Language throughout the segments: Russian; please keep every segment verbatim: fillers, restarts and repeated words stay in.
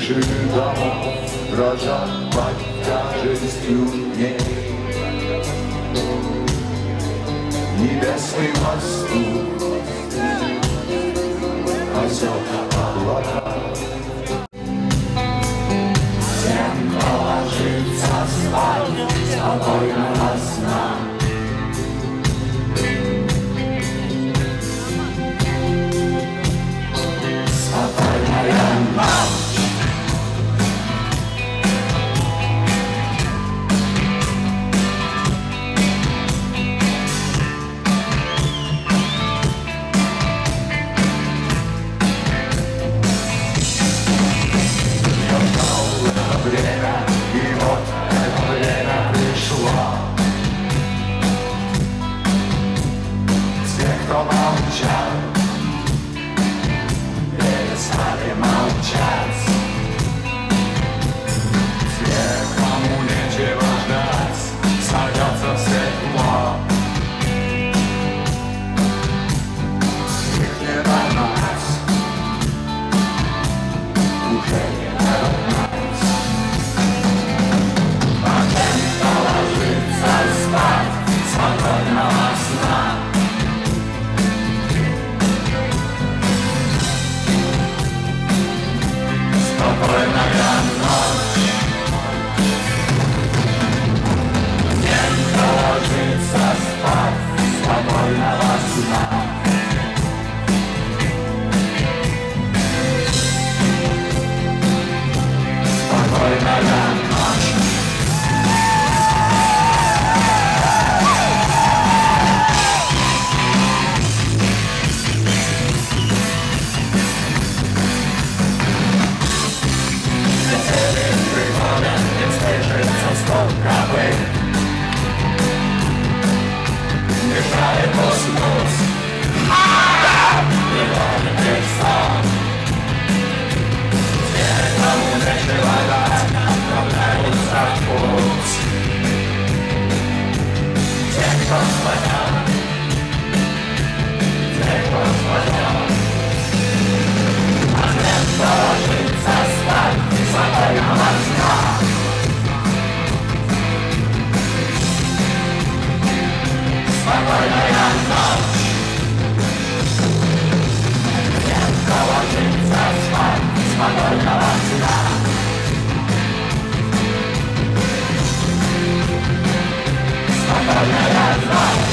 Крыши домов дрожат под тяжестью дней. Небесный пастух пасет облака. Тем, кто ложится спать спокойного сна, спокойная ночь. Время, и вот это время пришло. Те, кто молчал, перестали молчать. Те, кому нечего ждать, садятся в светло. Их не догнать, уже не догнать. Спокойного сна. Спокойная ночь. Тем, кто ложится спать, спокойного сна. Спокойная ночь. Мешает уснуть, не ловит сон. Те, кому нечего дать, отправляются в путь. Те, кто спасет, те, кто спасет. А тем, кто ложится спать, спокойного сна. Спокойная ночь. Тем, кто ложится спать, спокойного сна. Спокойная ночь.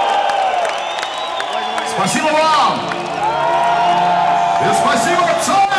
Спасибо вам! И спасибо, отцам!